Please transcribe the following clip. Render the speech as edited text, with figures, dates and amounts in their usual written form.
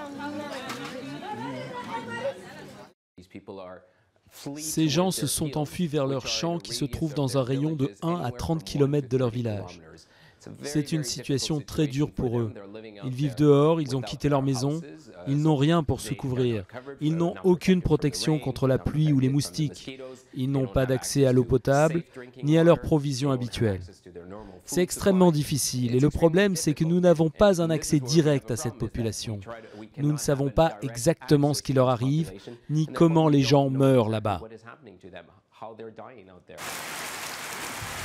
Ces gens se sont enfuis vers leurs champs qui se trouvent dans un rayon de 1 à 30 km de leur village. C'est une situation très dure pour eux. Ils vivent dehors, ils ont quitté leur maison, ils n'ont rien pour se couvrir. Ils n'ont aucune protection contre la pluie ou les moustiques. Ils n'ont pas d'accès à l'eau potable, ni à leurs provisions habituelles. C'est extrêmement difficile et le problème, c'est que nous n'avons pas un accès direct à cette population. Nous ne savons pas exactement ce qui leur arrive, ni comment les gens meurent là-bas.